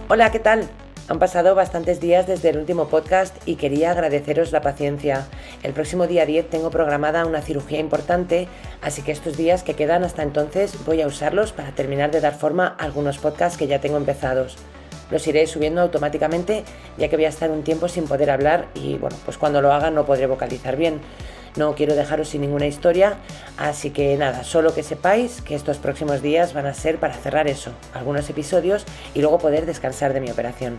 Hola, ¿qué tal? Han pasado bastantes días desde el último podcast y quería agradeceros la paciencia. El próximo día 10 tengo programada una cirugía importante, así que estos días que quedan hasta entonces voy a usarlos para terminar de dar forma a algunos podcasts que ya tengo empezados. Los iré subiendo automáticamente ya que voy a estar un tiempo sin poder hablar y pues cuando lo haga no podré vocalizar bien. No quiero dejaros sin ninguna historia, así que nada, solo que sepáis que estos próximos días van a ser para cerrar eso, algunos episodios y luego poder descansar de mi operación.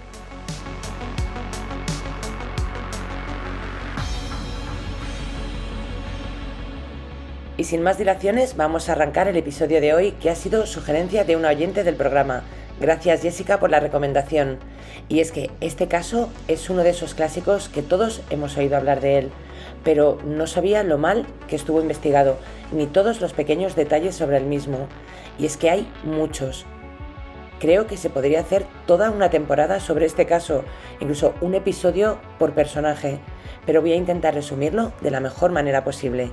Y sin más dilaciones, vamos a arrancar el episodio de hoy, que ha sido sugerencia de una oyente del programa. Gracias, Jessica, por la recomendación. Y es que este caso es uno de esos clásicos que todos hemos oído hablar de él, pero no sabía lo mal que estuvo investigado, ni todos los pequeños detalles sobre el mismo. Y es que hay muchos. Creo que se podría hacer toda una temporada sobre este caso, incluso un episodio por personaje, pero voy a intentar resumirlo de la mejor manera posible.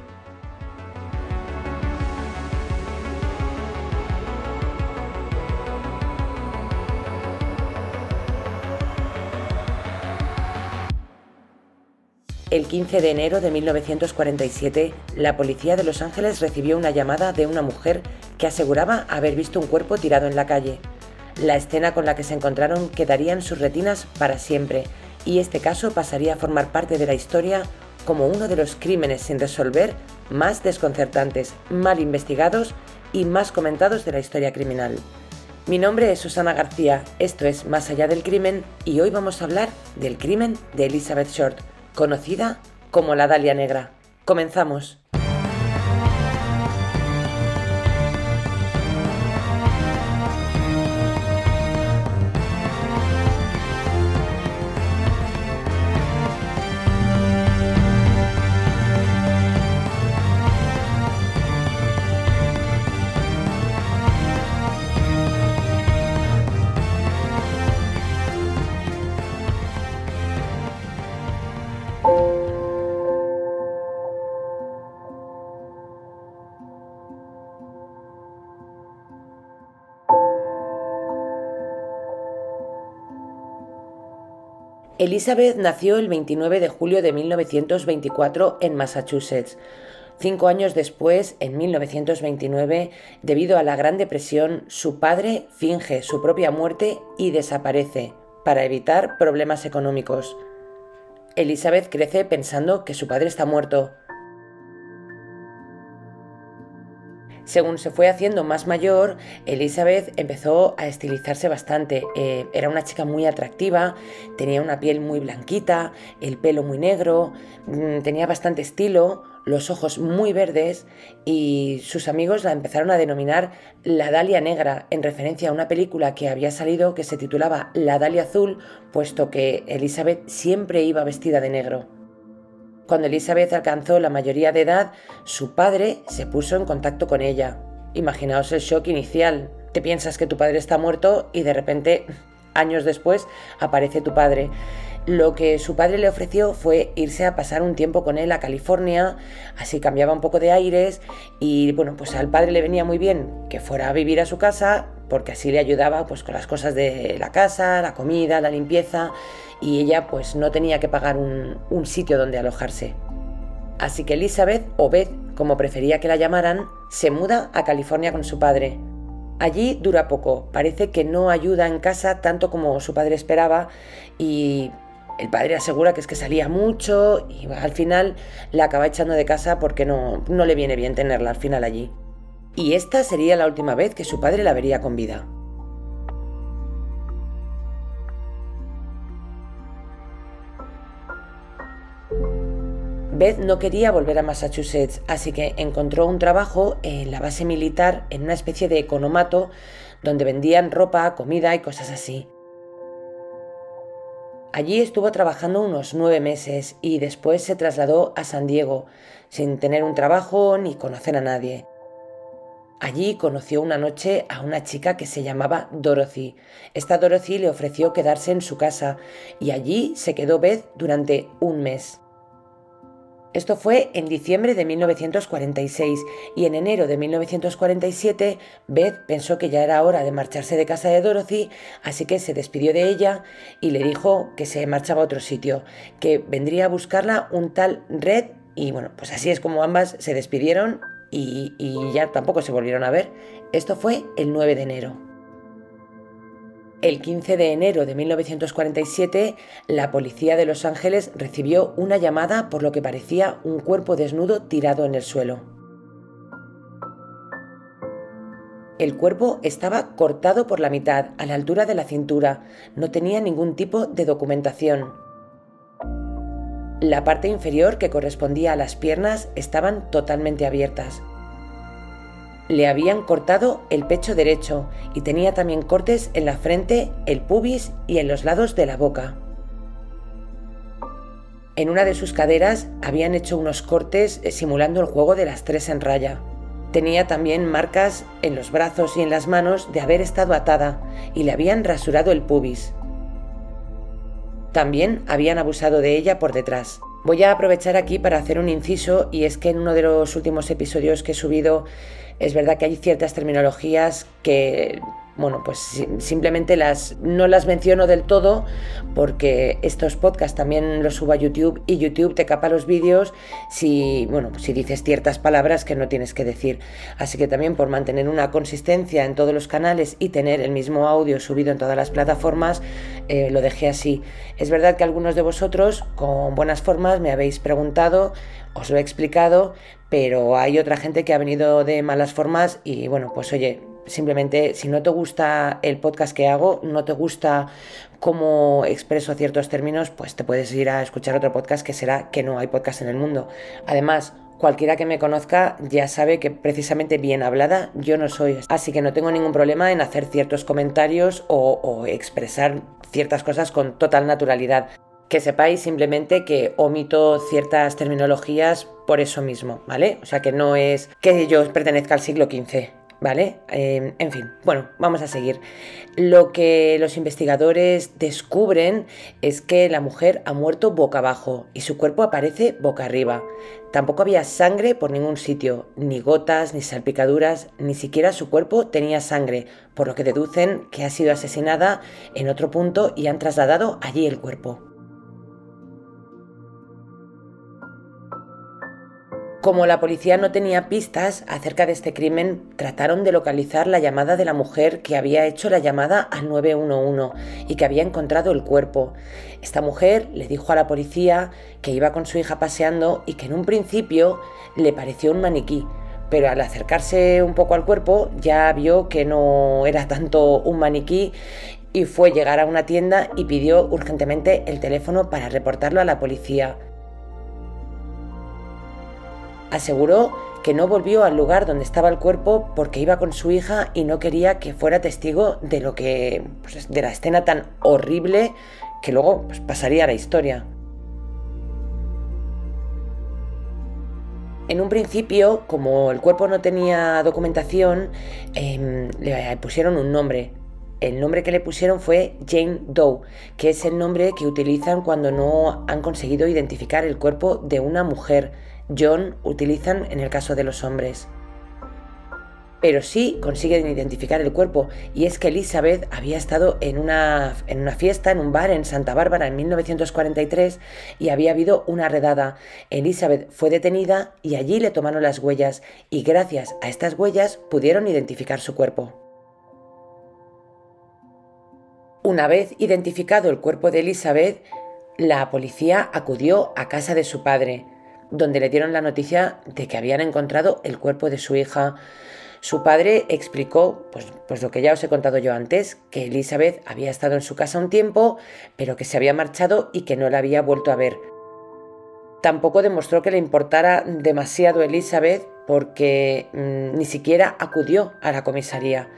El 15 de enero de 1947, la policía de Los Ángeles recibió una llamada de una mujer que aseguraba haber visto un cuerpo tirado en la calle. La escena con la que se encontraron quedaría en sus retinas para siempre, y este caso pasaría a formar parte de la historia como uno de los crímenes sin resolver más desconcertantes, mal investigados y más comentados de la historia criminal. Mi nombre es Susana García, esto es Más allá del crimen, y hoy vamos a hablar del crimen de Elizabeth Short, conocida como la Dalia Negra. Comenzamos. Elizabeth nació el 29 de julio de 1924 en Massachusetts. 5 años después, en 1929, debido a la Gran Depresión, su padre finge su propia muerte y desaparece, para evitar problemas económicos. Elizabeth crece pensando que su padre está muerto. Según se fue haciendo más mayor, Elizabeth empezó a estilizarse bastante. Era una chica muy atractiva, tenía una piel muy blanquita, el pelo muy negro, tenía bastante estilo, los ojos muy verdes y sus amigos la empezaron a denominar la Dalia Negra en referencia a una película que había salido que se titulaba La Dalia Azul, puesto que Elizabeth siempre iba vestida de negro. Cuando Elizabeth alcanzó la mayoría de edad, su padre se puso en contacto con ella. Imaginaos el shock inicial. Te piensas que tu padre está muerto y de repente, años después, aparece tu padre. Lo que su padre le ofreció fue irse a pasar un tiempo con él a California, así cambiaba un poco de aires y pues al padre le venía muy bien que fuera a vivir a su casa porque así le ayudaba con las cosas de la casa, la comida, la limpieza y ella no tenía que pagar un sitio donde alojarse. Así que Elizabeth, o Beth, como prefería que la llamaran, se muda a California con su padre. Allí dura poco, parece que no ayuda en casa tanto como su padre esperaba y el padre asegura que es que salía mucho y al final la acaba echando de casa porque no le viene bien tenerla al final allí. Y esta sería la última vez que su padre la vería con vida. Beth no quería volver a Massachusetts, así que encontró un trabajo en la base militar en una especie de economato donde vendían ropa, comida y cosas así. Allí estuvo trabajando unos 9 meses y después se trasladó a San Diego, sin tener un trabajo ni conocer a nadie. Allí conoció una noche a una chica que se llamaba Dorothy. Esta Dorothy le ofreció quedarse en su casa y allí se quedó Beth durante un mes. Esto fue en diciembre de 1946 y en enero de 1947 Beth pensó que ya era hora de marcharse de casa de Dorothy, así que se despidió de ella y le dijo que se marchaba a otro sitio, que vendría a buscarla un tal Red, y bueno, pues así es como ambas se despidieron y ya tampoco se volvieron a ver. Esto fue el 9 de enero. El 15 de enero de 1947, la policía de Los Ángeles recibió una llamada por lo que parecía un cuerpo desnudo tirado en el suelo. El cuerpo estaba cortado por la mitad, a la altura de la cintura. No tenía ningún tipo de documentación. La parte inferior, que correspondía a las piernas, estaban totalmente abiertas. Le habían cortado el pecho derecho y tenía también cortes en la frente, el pubis y en los lados de la boca. En una de sus caderas habían hecho unos cortes simulando el juego de las 3 en raya. Tenía también marcas en los brazos y en las manos de haber estado atada y le habían rasurado el pubis. También habían abusado de ella por detrás. Voy a aprovechar aquí para hacer un inciso, y es que en uno de los últimos episodios que he subido es verdad que hay ciertas terminologías que, bueno, pues simplemente no las menciono del todo, porque estos podcasts también los subo a YouTube y YouTube te capa los vídeos si dices ciertas palabras que no tienes que decir. Así que también, por mantener una consistencia en todos los canales y tener el mismo audio subido en todas las plataformas, lo dejé así. Es verdad que algunos de vosotros, con buenas formas, me habéis preguntado, os lo he explicado, pero hay otra gente que ha venido de malas formas y bueno, pues oye, simplemente si no te gusta el podcast que hago, no te gusta cómo expreso ciertos términos, pues te puedes ir a escuchar otro podcast, que será Que no hay podcast en el mundo. Además, cualquiera que me conozca ya sabe que precisamente bien hablada yo no soy, así que no tengo ningún problema en hacer ciertos comentarios o expresar ciertas cosas con total naturalidad. Que sepáis simplemente que omito ciertas terminologías por eso mismo, ¿vale? O sea, que no es que yo pertenezca al siglo XV, ¿vale? En fin, bueno, vamos a seguir. Lo que los investigadores descubren es que la mujer ha muerto boca abajo y su cuerpo aparece boca arriba. Tampoco había sangre por ningún sitio, ni gotas, ni salpicaduras, ni siquiera su cuerpo tenía sangre, por lo que deducen que ha sido asesinada en otro punto y han trasladado allí el cuerpo. Como la policía no tenía pistas acerca de este crimen, trataron de localizar la llamada de la mujer que había hecho la llamada al 911 y que había encontrado el cuerpo. Esta mujer le dijo a la policía que iba con su hija paseando y que en un principio le pareció un maniquí, pero al acercarse un poco al cuerpo ya vio que no era tanto un maniquí y fue llegar a una tienda y pidió urgentemente el teléfono para reportarlo a la policía. Aseguró que no volvió al lugar donde estaba el cuerpo porque iba con su hija y no quería que fuera testigo de de la escena tan horrible que luego pasaría a la historia. En un principio, como el cuerpo no tenía documentación, le pusieron un nombre. El nombre que le pusieron fue Jane Doe, que es el nombre que utilizan cuando no han conseguido identificar el cuerpo de una mujer. John utilizan en el caso de los hombres. Pero sí consiguen identificar el cuerpo, y es que Elizabeth había estado en una fiesta, en un bar en Santa Bárbara en 1943 y había habido una redada. Elizabeth fue detenida y allí le tomaron las huellas y gracias a estas huellas pudieron identificar su cuerpo. Una vez identificado el cuerpo de Elizabeth, la policía acudió a casa de su padre, donde le dieron la noticia de que habían encontrado el cuerpo de su hija. Su padre explicó, pues lo que ya os he contado yo antes, que Elizabeth había estado en su casa un tiempo, pero que se había marchado y que no la había vuelto a ver. Tampoco demostró que le importara demasiado Elizabeth porque ni siquiera acudió a la comisaría.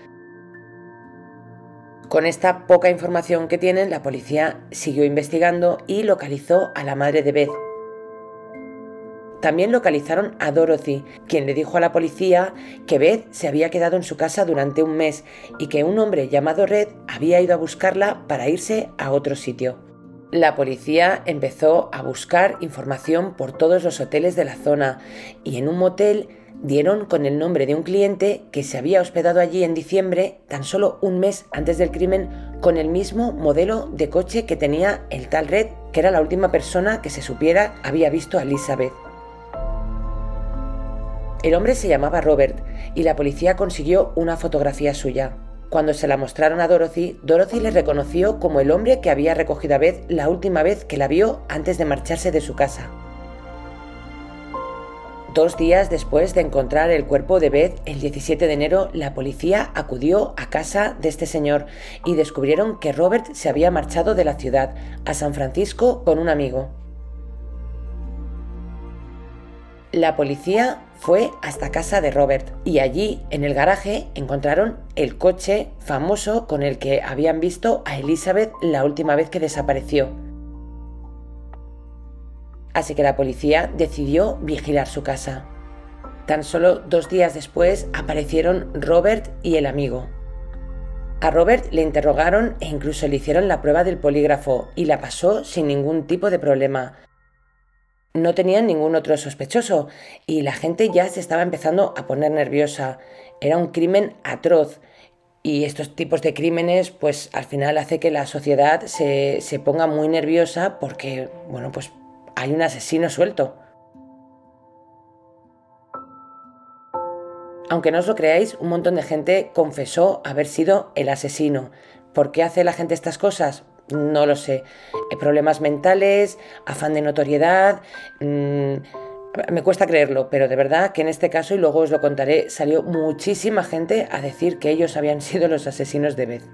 Con esta poca información que tienen, la policía siguió investigando y localizó a la madre de Beth. También localizaron a Dorothy, quien le dijo a la policía que Beth se había quedado en su casa durante un mes y que un hombre llamado Red había ido a buscarla para irse a otro sitio. La policía empezó a buscar información por todos los hoteles de la zona y en un motel dieron con el nombre de un cliente que se había hospedado allí en diciembre, tan solo un mes antes del crimen, con el mismo modelo de coche que tenía el tal Red, que era la última persona que se supiera había visto a Elizabeth. El hombre se llamaba Robert y la policía consiguió una fotografía suya. Cuando se la mostraron a Dorothy, Dorothy le reconoció como el hombre que había recogido a Beth la última vez que la vio antes de marcharse de su casa. 2 días después de encontrar el cuerpo de Beth, el 17 de enero, la policía acudió a casa de este señor y descubrieron que Robert se había marchado de la ciudad a San Francisco con un amigo. La policía fue hasta casa de Robert y allí, en el garaje, encontraron el coche famoso con el que habían visto a Elizabeth la última vez que desapareció. Así que la policía decidió vigilar su casa. Tan solo 2 días después aparecieron Robert y el amigo. A Robert le interrogaron e incluso le hicieron la prueba del polígrafo y la pasó sin ningún tipo de problema. No tenían ningún otro sospechoso y la gente ya se estaba empezando a poner nerviosa. Era un crimen atroz y estos tipos de crímenes pues al final hace que la sociedad se ponga muy nerviosa porque, bueno, pues hay un asesino suelto. Aunque no os lo creáis, un montón de gente confesó haber sido el asesino. ¿Por qué hace la gente estas cosas? No lo sé. Problemas mentales, afán de notoriedad. Me cuesta creerlo, pero de verdad que en este caso, y luego os lo contaré, salió muchísima gente a decir que ellos habían sido los asesinos de Beth.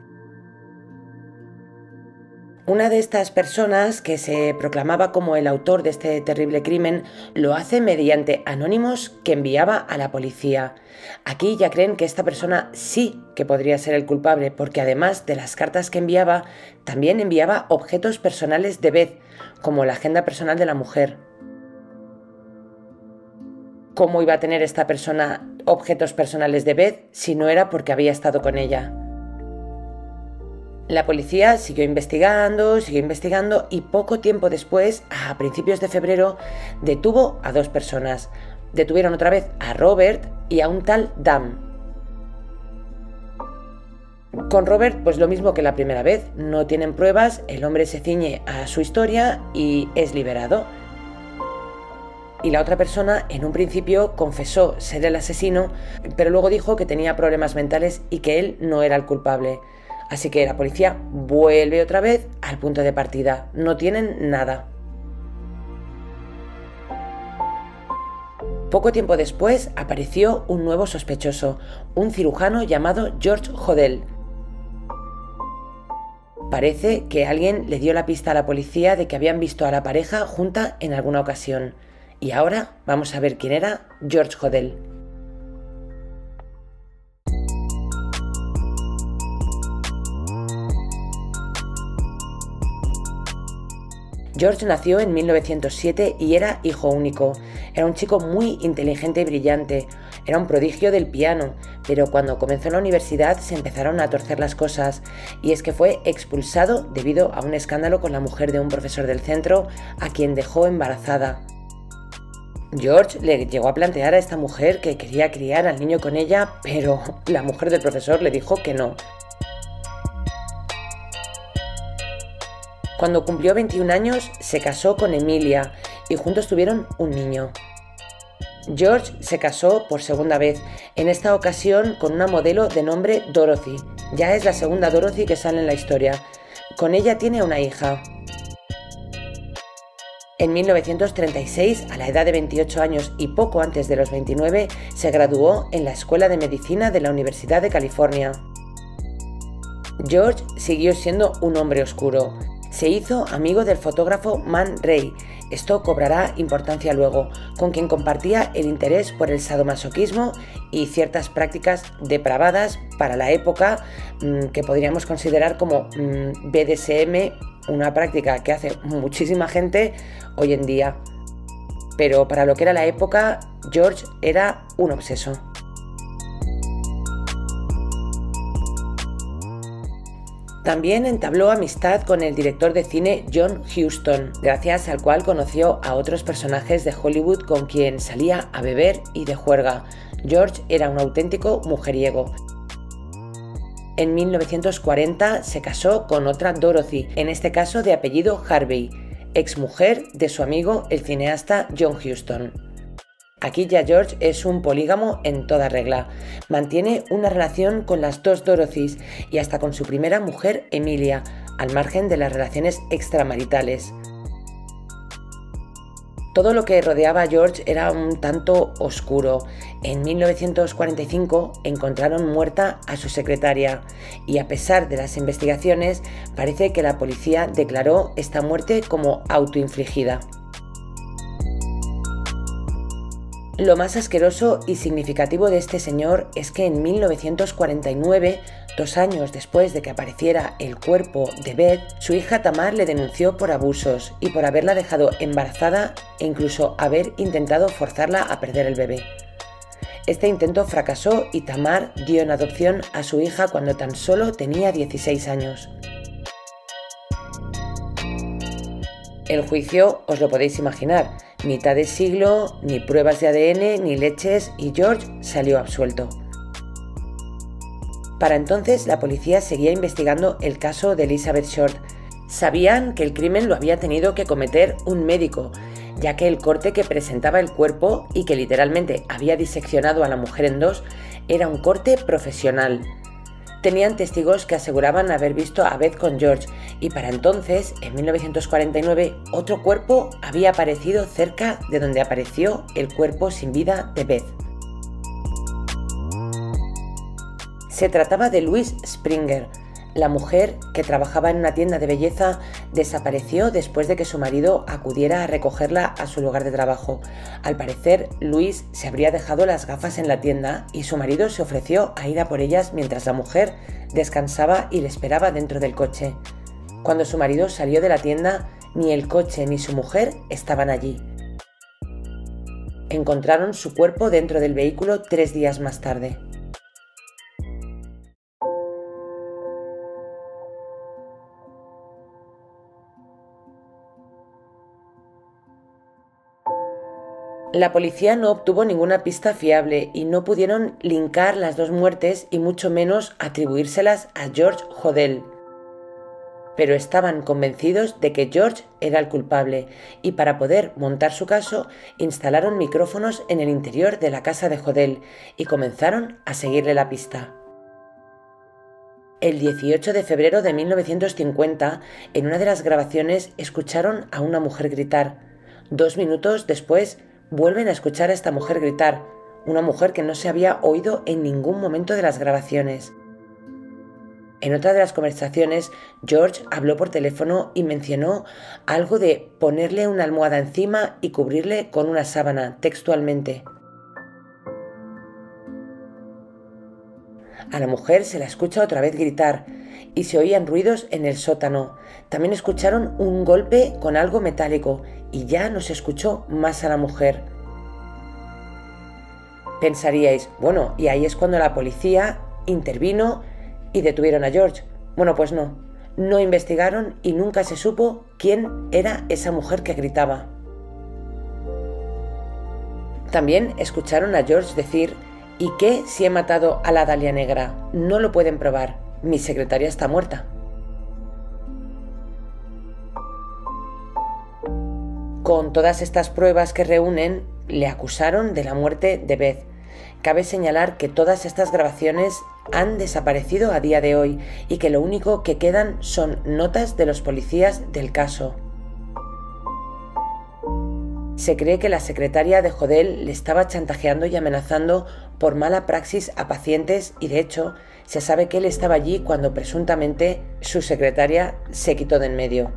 Una de estas personas que se proclamaba como el autor de este terrible crimen lo hace mediante anónimos que enviaba a la policía. Aquí ya creen que esta persona sí que podría ser el culpable porque además de las cartas que enviaba, también enviaba objetos personales de Beth, como la agenda personal de la mujer. ¿Cómo iba a tener esta persona objetos personales de Beth si no era porque había estado con ella? La policía siguió investigando y poco tiempo después, a principios de febrero, detuvo a 2 personas. Detuvieron otra vez a Robert y a un tal Dan. Con Robert, pues lo mismo que la primera vez, no tienen pruebas, el hombre se ciñe a su historia y es liberado. Y la otra persona, en un principio, confesó ser el asesino, pero luego dijo que tenía problemas mentales y que él no era el culpable. Así que la policía vuelve otra vez al punto de partida. No tienen nada. Poco tiempo después apareció un nuevo sospechoso, un cirujano llamado George Hodel. Parece que alguien le dio la pista a la policía de que habían visto a la pareja junta en alguna ocasión. Y ahora vamos a ver quién era George Hodel. George nació en 1907 y era hijo único. Era un chico muy inteligente y brillante. Era un prodigio del piano, pero cuando comenzó la universidad se empezaron a torcer las cosas, y es que fue expulsado debido a un escándalo con la mujer de un profesor del centro, a quien dejó embarazada. George le llegó a plantear a esta mujer que quería criar al niño con ella, pero la mujer del profesor le dijo que no. Cuando cumplió 21 años, se casó con Emilia y juntos tuvieron un niño. George se casó por segunda vez, en esta ocasión con una modelo de nombre Dorothy. Ya es la segunda Dorothy que sale en la historia. Con ella tiene una hija. En 1936, a la edad de 28 años y poco antes de los 29, se graduó en la Escuela de Medicina de la Universidad de California. George siguió siendo un hombre oscuro. Se hizo amigo del fotógrafo Man Ray, esto cobrará importancia luego, con quien compartía el interés por el sadomasoquismo y ciertas prácticas depravadas para la época que podríamos considerar como BDSM, una práctica que hace muchísima gente hoy en día. Pero para lo que era la época, George era un obseso. También entabló amistad con el director de cine John Huston, gracias al cual conoció a otros personajes de Hollywood con quien salía a beber y de juerga. George era un auténtico mujeriego. En 1940 se casó con otra Dorothy, en este caso de apellido Harvey, exmujer de su amigo el cineasta John Huston. Aquí ya George es un polígamo en toda regla. Mantiene una relación con las dos Dorothys y hasta con su primera mujer Emilia, al margen de las relaciones extramaritales. Todo lo que rodeaba a George era un tanto oscuro. En 1945 encontraron muerta a su secretaria y, a pesar de las investigaciones, parece que la policía declaró esta muerte como autoinfligida. Lo más asqueroso y significativo de este señor es que en 1949, 2 años después de que apareciera el cuerpo de Beth, su hija Tamar le denunció por abusos y por haberla dejado embarazada e incluso haber intentado forzarla a perder el bebé. Este intento fracasó y Tamar dio en adopción a su hija cuando tan solo tenía 16 años. El juicio os lo podéis imaginar. Mitad de siglo, ni pruebas de ADN, ni leches, y George salió absuelto. Para entonces, la policía seguía investigando el caso de Elizabeth Short. Sabían que el crimen lo había tenido que cometer un médico, ya que el corte que presentaba el cuerpo y que literalmente había diseccionado a la mujer en dos era un corte profesional. Tenían testigos que aseguraban haber visto a Beth con George y para entonces, en 1949, otro cuerpo había aparecido cerca de donde apareció el cuerpo sin vida de Beth. Se trataba de Louise Springer. La mujer, que trabajaba en una tienda de belleza, desapareció después de que su marido acudiera a recogerla a su lugar de trabajo. Al parecer, Louise se habría dejado las gafas en la tienda y su marido se ofreció a ir a por ellas mientras la mujer descansaba y le esperaba dentro del coche. Cuando su marido salió de la tienda, ni el coche ni su mujer estaban allí. Encontraron su cuerpo dentro del vehículo 3 días más tarde. La policía no obtuvo ninguna pista fiable y no pudieron linkar las dos muertes y mucho menos atribuírselas a George Hodel. Pero estaban convencidos de que George era el culpable y para poder montar su caso instalaron micrófonos en el interior de la casa de Hodel y comenzaron a seguirle la pista. El 18 de febrero de 1950, en una de las grabaciones escucharon a una mujer gritar. 2 minutos después, vuelven a escuchar a esta mujer gritar, una mujer que no se había oído en ningún momento de las grabaciones. En otra de las conversaciones, George habló por teléfono y mencionó algo de ponerle una almohada encima y cubrirle con una sábana, textualmente. A la mujer se la escucha otra vez gritar y se oían ruidos en el sótano. También escucharon un golpe con algo metálico y ya no se escuchó más a la mujer. Pensaríais, bueno, y ahí es cuando la policía intervino y detuvieron a George. Bueno, pues no. No investigaron y nunca se supo quién era esa mujer que gritaba. También escucharon a George decir: ¿y qué si he matado a la Dalia Negra? No lo pueden probar. Mi secretaria está muerta. Con todas estas pruebas que reúnen, le acusaron de la muerte de Beth. Cabe señalar que todas estas grabaciones han desaparecido a día de hoy y que lo único que quedan son notas de los policías del caso. Se cree que la secretaria de Hodel le estaba chantajeando y amenazando por mala praxis a pacientes y, de hecho, se sabe que él estaba allí cuando presuntamente su secretaria se quitó de en medio.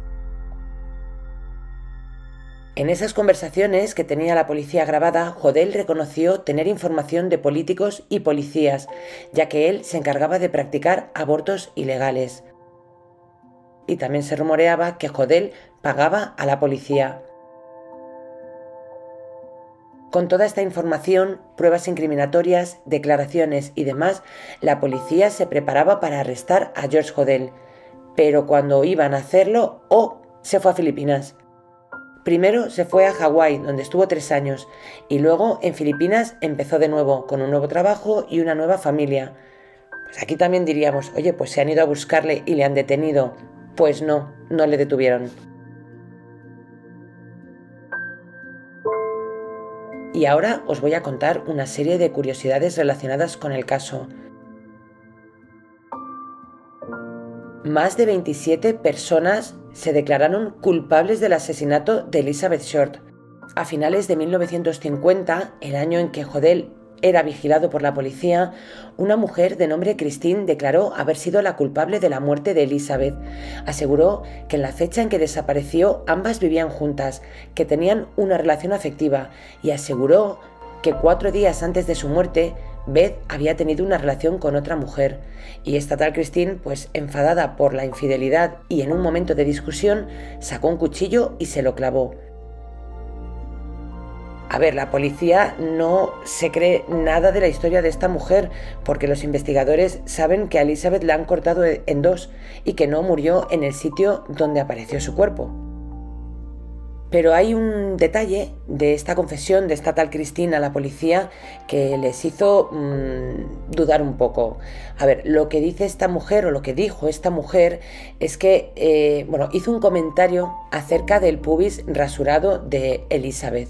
En esas conversaciones que tenía la policía grabada, Hodel reconoció tener información de políticos y policías, ya que él se encargaba de practicar abortos ilegales. Y también se rumoreaba que Hodel pagaba a la policía. Con toda esta información, pruebas incriminatorias, declaraciones y demás, la policía se preparaba para arrestar a George Hodel. Pero cuando iban a hacerlo, se fue a Filipinas. Primero se fue a Hawái, donde estuvo 3 años, y luego en Filipinas empezó de nuevo, con un nuevo trabajo y una nueva familia. Pues aquí también diríamos, oye, pues se han ido a buscarle y le han detenido. Pues no, no le detuvieron. Y ahora os voy a contar una serie de curiosidades relacionadas con el caso. Más de 27 personas se declararon culpables del asesinato de Elizabeth Short. A finales de 1950, el año en que Hodel era vigilado por la policía, una mujer de nombre Christine declaró haber sido la culpable de la muerte de Elizabeth. Aseguró que en la fecha en que desapareció ambas vivían juntas, que tenían una relación afectiva, y aseguró que 4 días antes de su muerte, Beth había tenido una relación con otra mujer, y esta tal Christine, pues enfadada por la infidelidad y en un momento de discusión, sacó un cuchillo y se lo clavó. A ver, la policía no se cree nada de la historia de esta mujer, porque los investigadores saben que a Elizabeth la han cortado en 2 y que no murió en el sitio donde apareció su cuerpo. Pero hay un detalle de esta confesión de esta tal Christine a la policía que les hizo dudar un poco. A ver, lo que dice esta mujer, o lo que dijo esta mujer, es que hizo un comentario acerca del pubis rasurado de Elizabeth.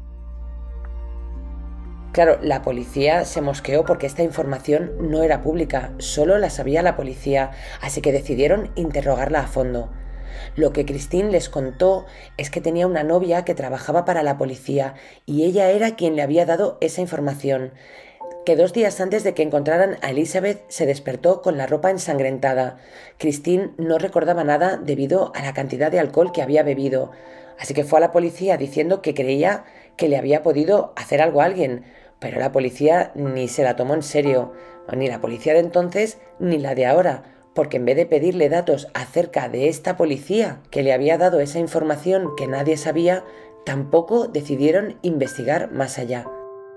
Claro, la policía se mosqueó porque esta información no era pública, solo la sabía la policía, así que decidieron interrogarla a fondo. Lo que Christine les contó es que tenía una novia que trabajaba para la policía y ella era quien le había dado esa información, que 2 días antes de que encontraran a Elizabeth se despertó con la ropa ensangrentada. Christine no recordaba nada debido a la cantidad de alcohol que había bebido, así que fue a la policía diciendo que creía que le había podido hacer algo a alguien, pero la policía ni se la tomó en serio, ni la policía de entonces ni la de ahora, porque en vez de pedirle datos acerca de esta policía que le había dado esa información que nadie sabía, tampoco decidieron investigar más allá.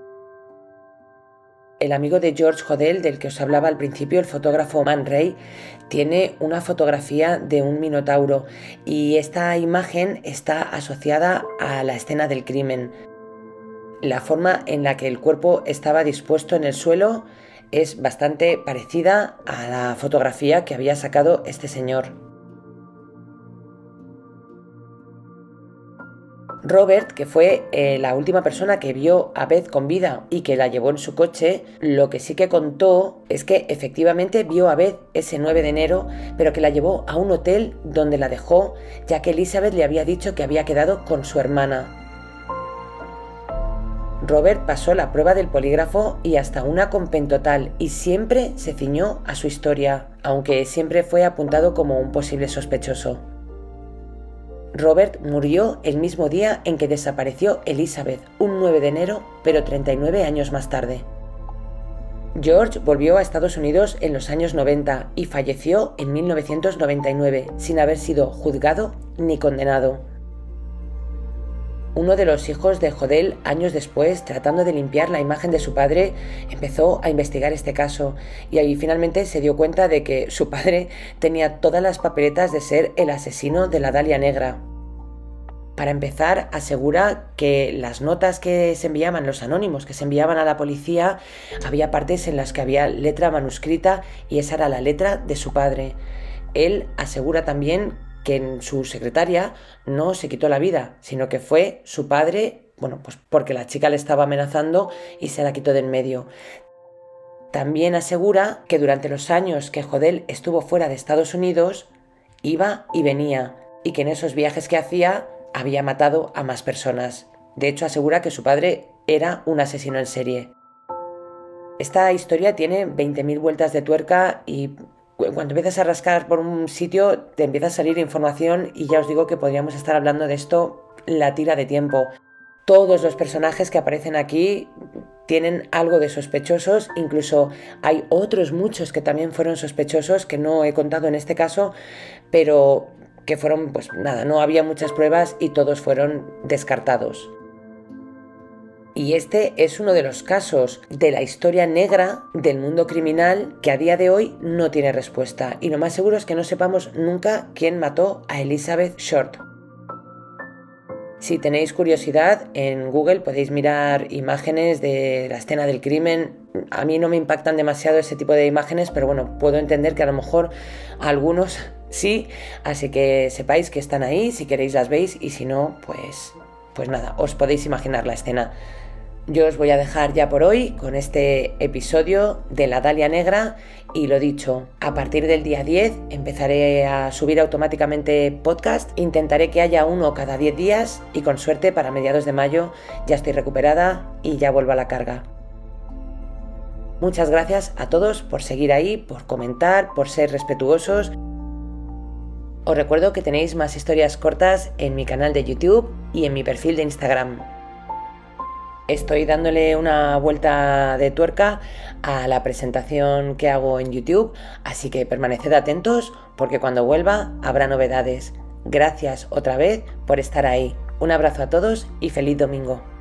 El amigo de George Hodel, del que os hablaba al principio, el fotógrafo Man Ray, tiene una fotografía de un minotauro y esta imagen está asociada a la escena del crimen. La forma en la que el cuerpo estaba dispuesto en el suelo es bastante parecida a la fotografía que había sacado este señor. Robert, que fue la última persona que vio a Beth con vida y que la llevó en su coche, lo que sí que contó es que efectivamente vio a Beth ese 9 de enero, pero que la llevó a un hotel donde la dejó, ya que Elizabeth le había dicho que había quedado con su hermana. Robert pasó la prueba del polígrafo y hasta una con pentotal y siempre se ciñó a su historia, aunque siempre fue apuntado como un posible sospechoso. Robert murió el mismo día en que desapareció Elizabeth, un 9 de enero, pero 39 años más tarde. George volvió a Estados Unidos en los años 90 y falleció en 1999, sin haber sido juzgado ni condenado. Uno de los hijos de Hodel, años después, tratando de limpiar la imagen de su padre, empezó a investigar este caso y ahí finalmente se dio cuenta de que su padre tenía todas las papeletas de ser el asesino de la Dalia Negra. Para empezar, asegura que las notas que se enviaban, los anónimos que se enviaban a la policía, había partes en las que había letra manuscrita y esa era la letra de su padre. Él asegura también que en su secretaria no se quitó la vida, sino que fue su padre, pues porque la chica le estaba amenazando y se la quitó de en medio. También asegura que durante los años que Hodel estuvo fuera de Estados Unidos, iba y venía, y que en esos viajes que hacía había matado a más personas. De hecho, asegura que su padre era un asesino en serie. Esta historia tiene 20.000 vueltas de tuerca y cuando empiezas a rascar por un sitio te empieza a salir información y ya os digo que podríamos estar hablando de esto la tira de tiempo. Todos los personajes que aparecen aquí tienen algo de sospechosos, incluso hay otros muchos que también fueron sospechosos que no he contado en este caso, pero que fueron, no había muchas pruebas y todos fueron descartados. Y este es uno de los casos de la historia negra del mundo criminal que a día de hoy no tiene respuesta. Y lo más seguro es que no sepamos nunca quién mató a Elizabeth Short. Si tenéis curiosidad, en Google podéis mirar imágenes de la escena del crimen. A mí no me impactan demasiado ese tipo de imágenes, pero bueno, puedo entender que a lo mejor a algunos sí, así que sepáis que están ahí, si queréis las veis y si no, pues nada, os podéis imaginar la escena. Yo os voy a dejar ya por hoy con este episodio de La Dalia Negra y lo dicho, a partir del día 10 empezaré a subir automáticamente podcast, intentaré que haya uno cada 10 días y con suerte para mediados de mayo ya estoy recuperada y ya vuelvo a la carga. Muchas gracias a todos por seguir ahí, por comentar, por ser respetuosos. Os recuerdo que tenéis más historias cortas en mi canal de YouTube y en mi perfil de Instagram. Estoy dándole una vuelta de tuerca a la presentación que hago en YouTube, así que permaneced atentos porque cuando vuelva habrá novedades. Gracias otra vez por estar ahí. Un abrazo a todos y feliz domingo.